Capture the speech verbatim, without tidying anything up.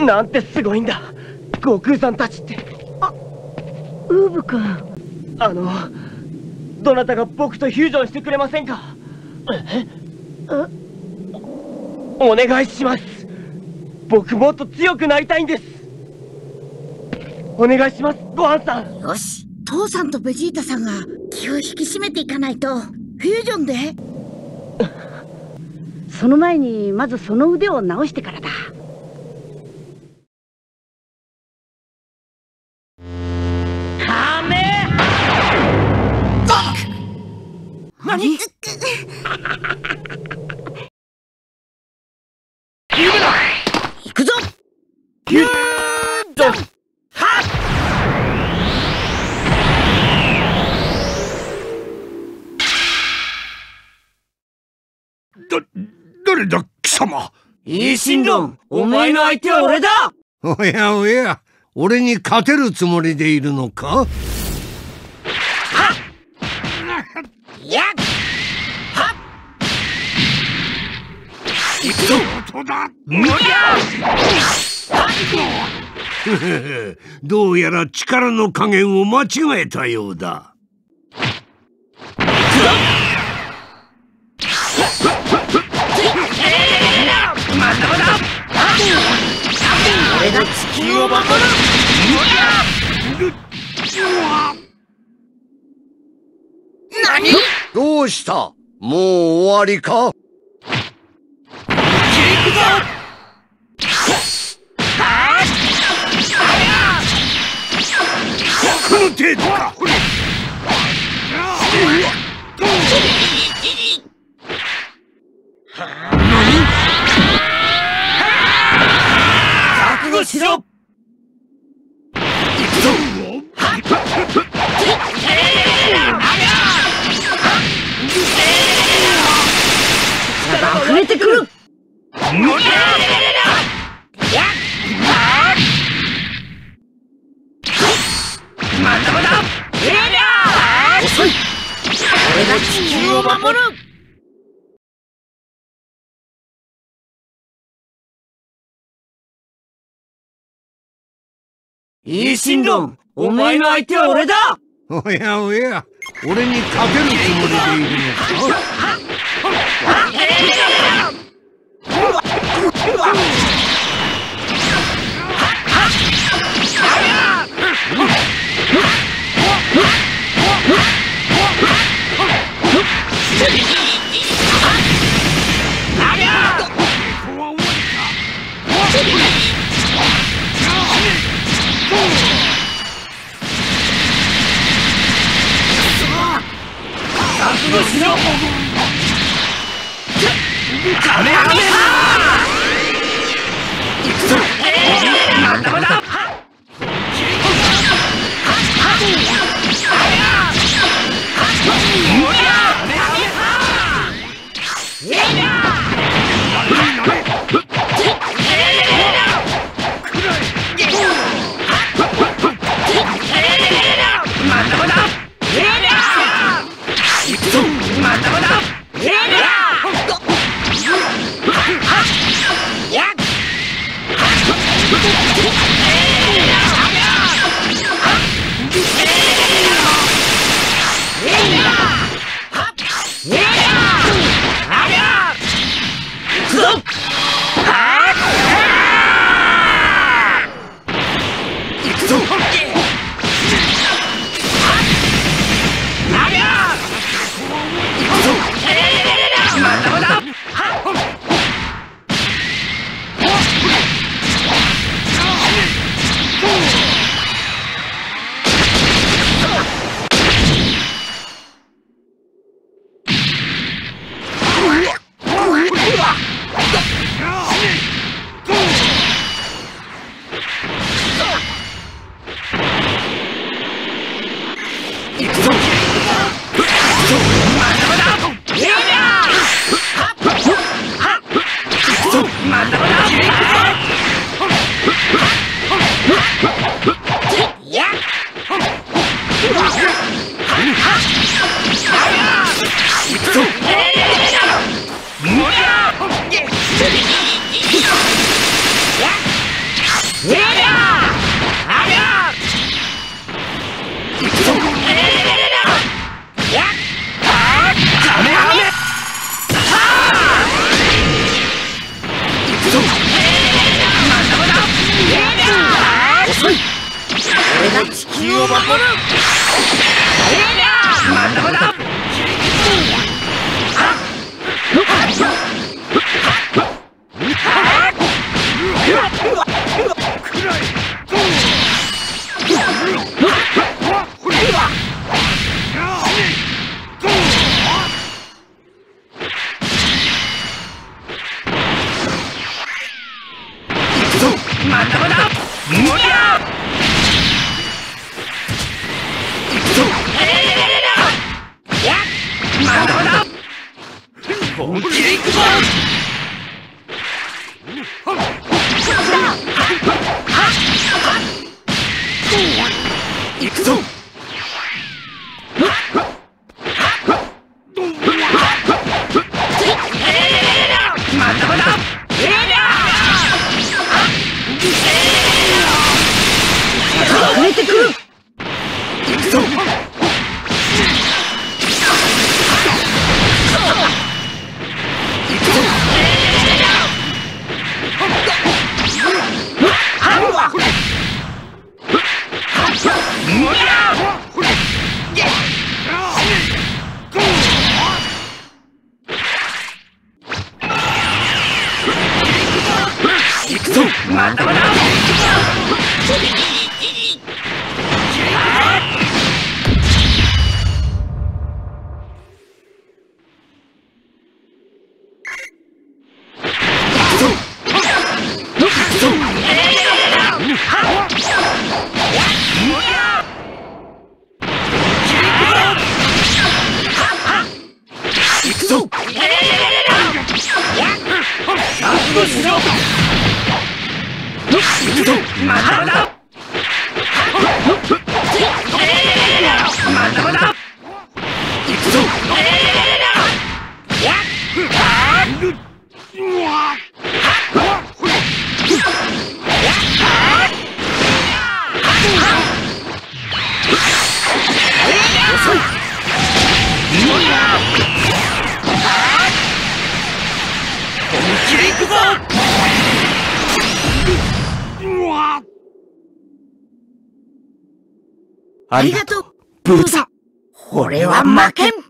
なんてすごいんだ、悟空さんたちって。 あ、ウーブ君。 あの、どなたか僕とフュージョンしてくれませんか？え？お願いします。僕もっと強くなりたいんです。お願いします、ごはんさん。 よし、父さんとベジータさんが気を引き締めていかないと。フュージョンでその前にまずその腕を直してからだ。カメ何？行くぞ。フュージョン。はっ！ だ、誰だ、貴様。 イーシンロン、お前の相手は俺だ。 おやおや、俺に勝てるつもりでいるのか？はっ！ やっ！はっ！ 行くぞ！音だ！どうやら力の加減を間違えたようだ。 まだまだ！俺が地球を守る！何？ どうした？もう終わりか？ 行くぞ！ この程度か。 覚悟しろ！ 行くぞ！溢れてくる！まだまだ！遅い！俺が地球を守る！ イーシンロン、お前の相手は俺だ。 おやおや、俺に勝てるつもりでいるのか？ 覚悟しろ！カメハメハ！行くぞ！まだまだ！ を守る。まだまだ。まだまだ。もりゃ。まだまだ。本気で行くぞ。行くぞ。まだまだ。遅れてくる。行くぞ。行くぞ。まだまだ。行くぞ。覚悟しろ。行くぞ。まだまだ。まだまだ。行くぞ。遅い。本気で行くぞ。 ありがとう、ブーザ。俺は負けん。